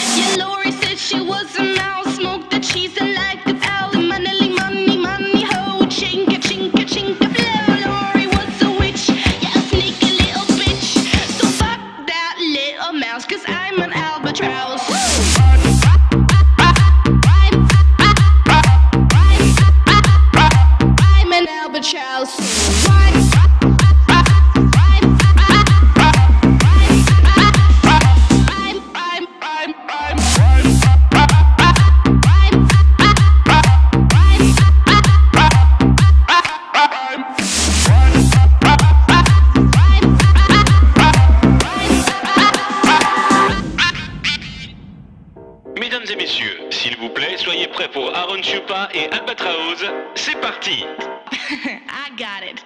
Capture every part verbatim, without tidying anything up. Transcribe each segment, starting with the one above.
Yeah, Lori said she was a mouse, smoked the cheese and like a owl. Money, money, money, ho, chinka, chinka, chinka, blow. Lori was a witch, yeah, a sneaky little bitch. So fuck that little mouse, cause I'm an albatross. I'm an albatross. Mesdames et messieurs, s'il vous plaît, soyez prêts pour Aaron Chupa et Albatraoz. C'est parti. I got it.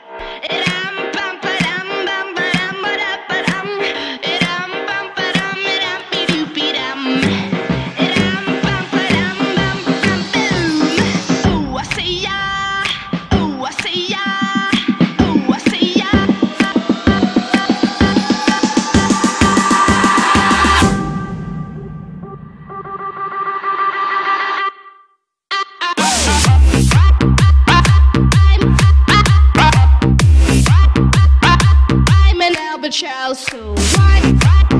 I'm an albatross, so why?